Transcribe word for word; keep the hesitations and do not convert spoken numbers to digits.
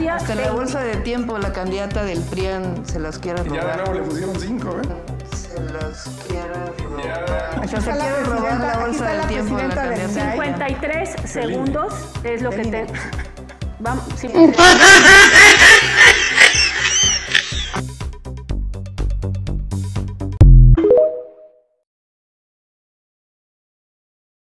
todavía... Hasta en la bolsa de tiempo la candidata del P R I A N se las quiere robar. Y ya de nuevo le pusieron cinco, ¿eh? Se las quiere Ya. robar. O sea, se Está la quiere robar presidenta- la aquí bolsa está la del tiempo de la presidenta del candidata. cincuenta y tres segundos es lo que te... Vamos, sí.